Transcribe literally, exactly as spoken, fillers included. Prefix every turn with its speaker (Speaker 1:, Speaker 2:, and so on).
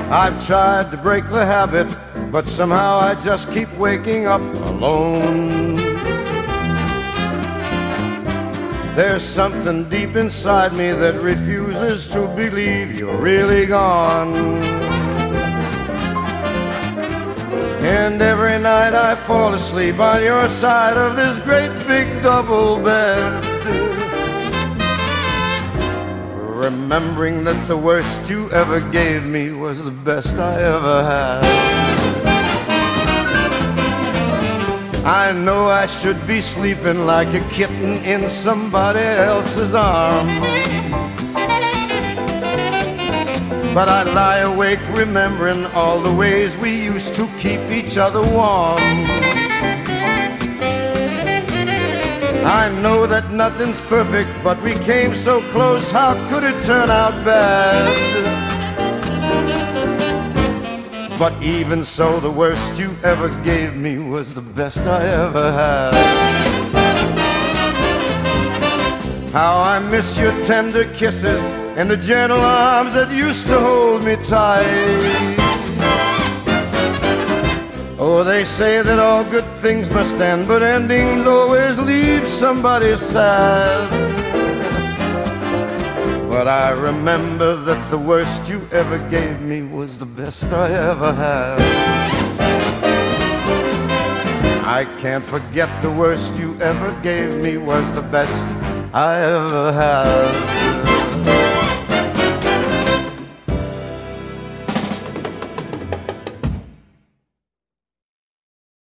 Speaker 1: I've tried to break the habit, but somehow I just keep waking up alone. There's something deep inside me that refuses to believe you're really gone. And every night I fall asleep on your side of this great big double bed, remembering that the worst you ever gave me was the best I ever had. I know I should be sleeping like a kitten in somebody else's arm, but I lie awake remembering all the ways we used to keep each other warm. I know that nothing's perfect, but we came so close, how could it turn out bad? But even so, the worst you ever gave me was the best I ever had. How I miss your tender kisses and the gentle arms that used to hold me tight. Oh, they say that all good things must end, but endings always leave somebody sad. But I remember that the worst you ever gave me was the best I ever had. I can't forget the worst you ever gave me was the best I ever had.